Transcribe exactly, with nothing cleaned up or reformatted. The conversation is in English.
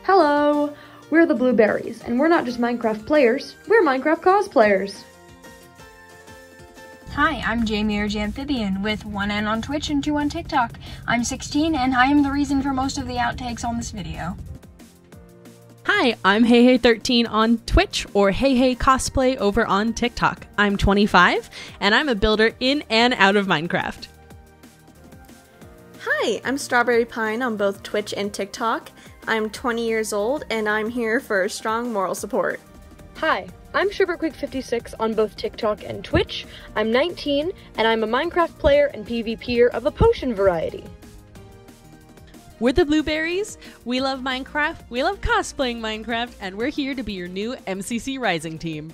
Hello! We're the Blueberries, and we're not just Minecraft players, we're Minecraft cosplayers! Hi, I'm Jamie or Jamphibian with one N on Twitch and two on TikTok. I'm sixteen and I am the reason for most of the outtakes on this video. Hi, I'm Hey Hey thirteen on Twitch or Hey Hey Cosplay over on TikTok. I'm twenty-five and I'm a builder in and out of Minecraft. Hi, I'm Strawberry Pine on both Twitch and TikTok. I'm twenty years old and I'm here for strong moral support. Hi, I'm SugarQuick fifty-six on both TikTok and Twitch. I'm nineteen and I'm a Minecraft player and PvPer of the potion variety. We're the Blueberries, we love Minecraft, we love cosplaying Minecraft, and we're here to be your new M C C Rising team.